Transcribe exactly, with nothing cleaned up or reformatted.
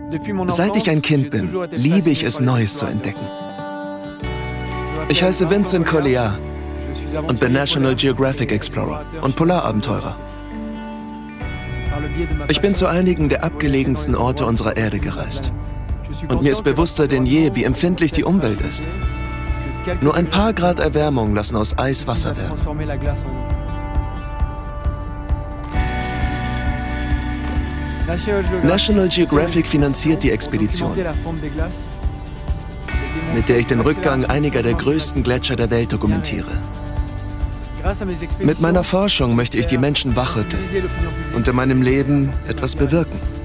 Seit ich ein Kind bin, liebe ich es, Neues zu entdecken. Ich heiße Vincent Colliard und bin National Geographic Explorer und Polarabenteurer. Ich bin zu einigen der abgelegensten Orte unserer Erde gereist. Und mir ist bewusster denn je, wie empfindlich die Umwelt ist. Nur ein paar Grad Erwärmung lassen aus Eis Wasser werden. National Geographic finanziert die Expedition, mit der ich den Rückgang einiger der größten Gletscher der Welt dokumentiere. Mit meiner Forschung möchte ich die Menschen wachrütteln und in meinem Leben etwas bewirken.